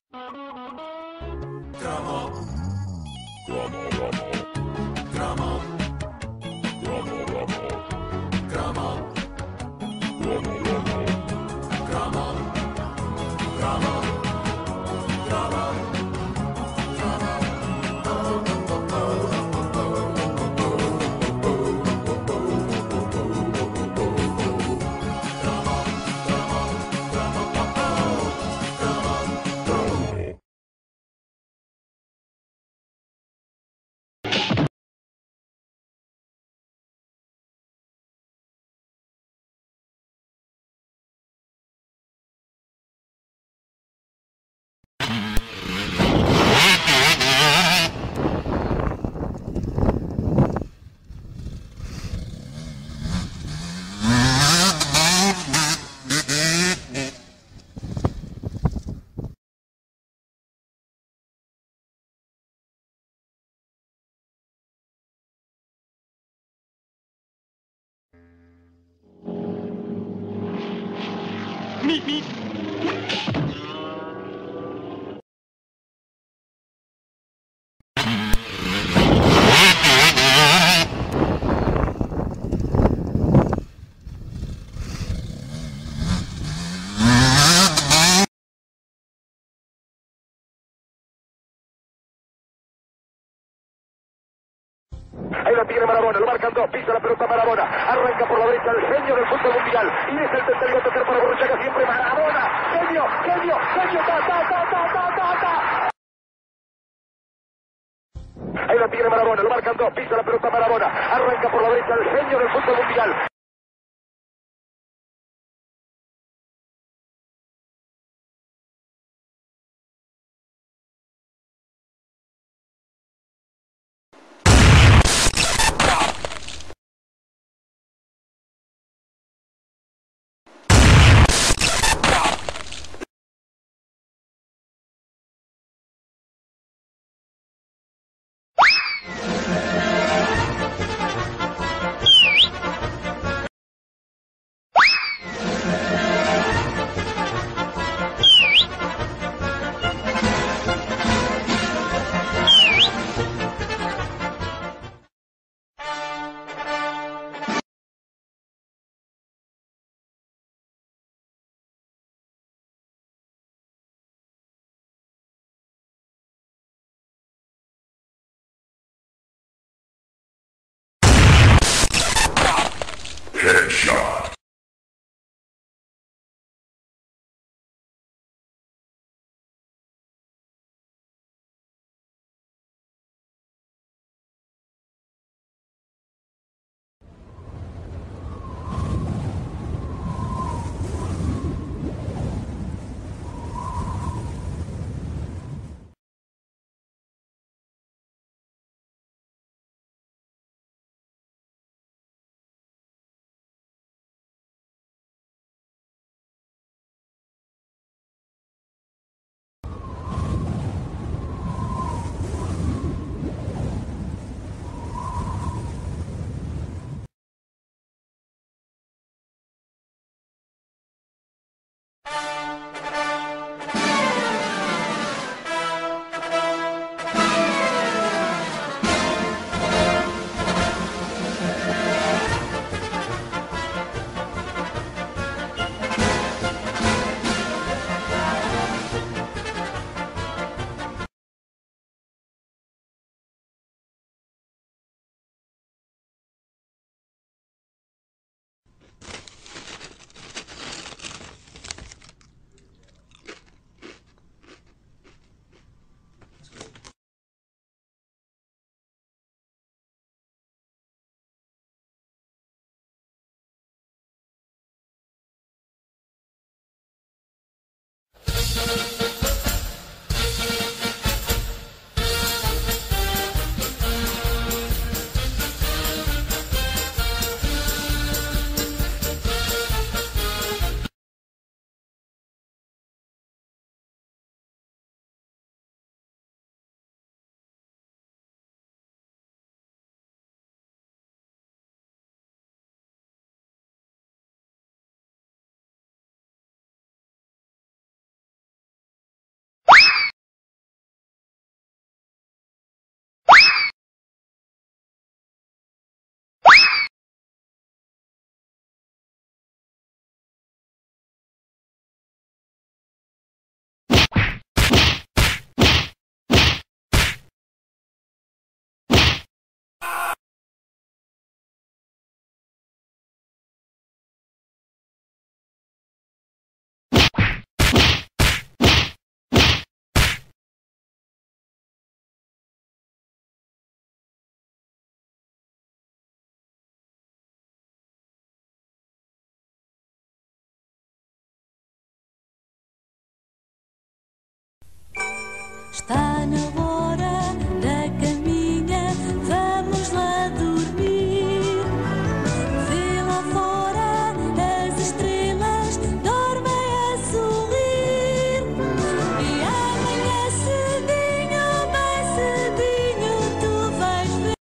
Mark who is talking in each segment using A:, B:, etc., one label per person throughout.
A: Ahí la tiene Marabona, lo marcan dos, pisa la pelota Marabona, arranca por la derecha el genio del fútbol mundial, y es el tercero a tocar para Borruchaga siempre, Marabona, genio, ta. Ahí la tiene Marabona, lo marcan dos, pisa la pelota Marabona, arranca por la derecha el genio del fútbol mundial.
B: Headshot. Está na hora da caminha, vamos lá dormir. Vê lá fora as estrelas dormem a sorrir. E amanhã cedinho, bem cedinho, tu vais ver.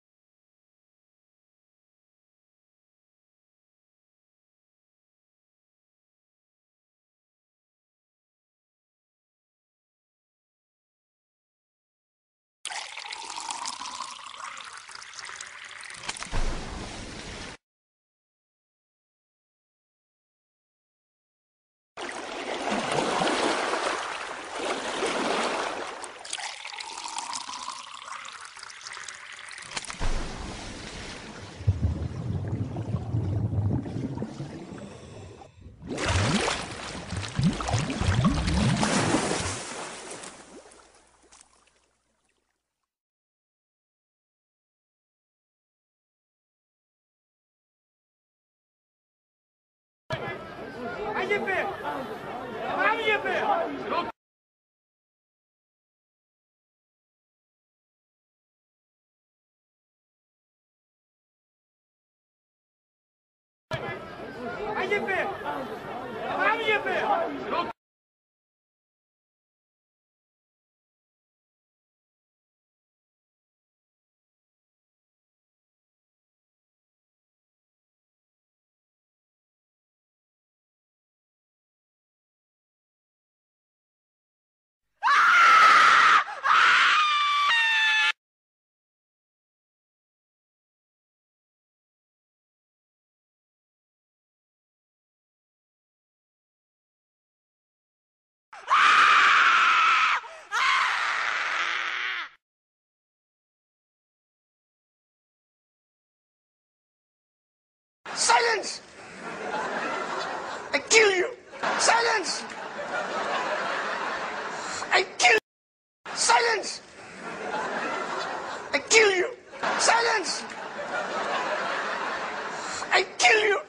C: Silence! I kill you! Silence! I kill you! Silence! I kill you! Silence! I kill you!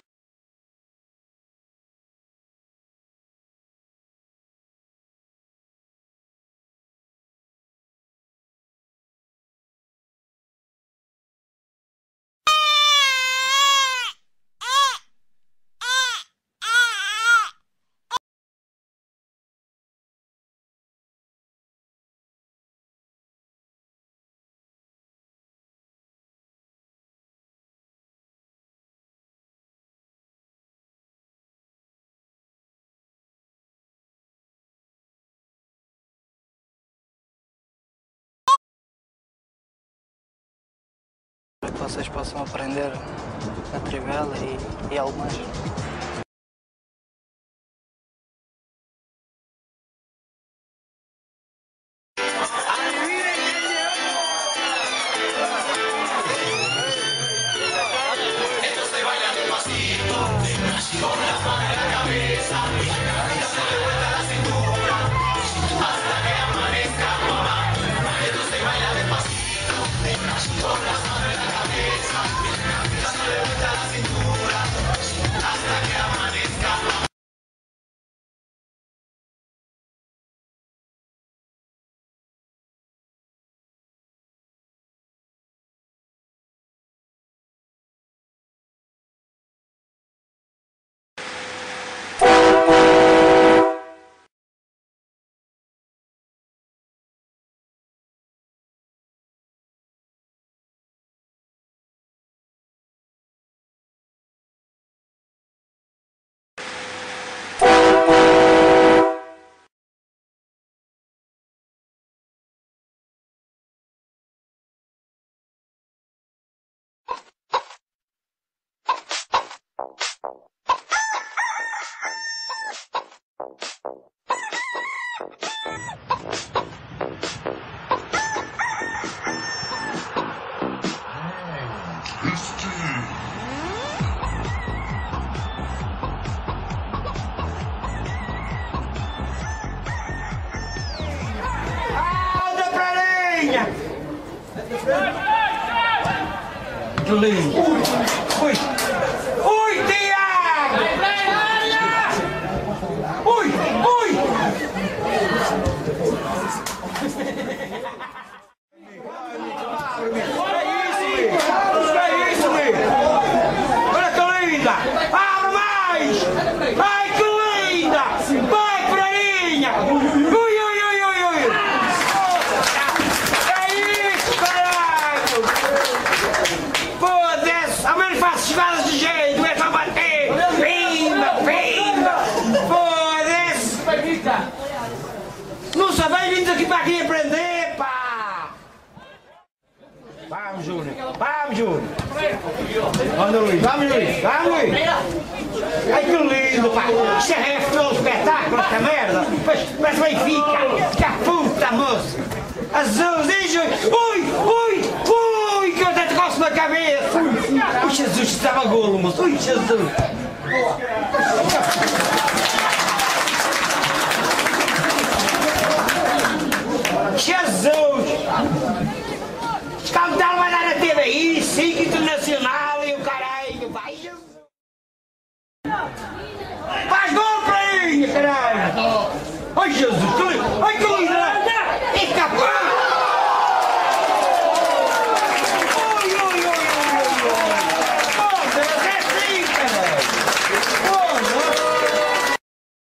D: Para que vocês possam aprender a trivela e algo mais.
E: Lindo. Ui! Ui, Tiago! Ui! Ui! Força, bem-vindos aqui para aqui aprender, pá! Vamos, Júnior. Vamos, Júnior. Anda, Luís. Vamos, Luís. Vamos, Luís. Ai, que lindo, pá. Isto é todo espetáculo, esta merda. Parece Benfica. Que a puta, moço. Jesus, hein, Júnior? Ui, que eu até te coço na cabeça. Ui, Jesus, estava golo, moço. Ui, Jesus.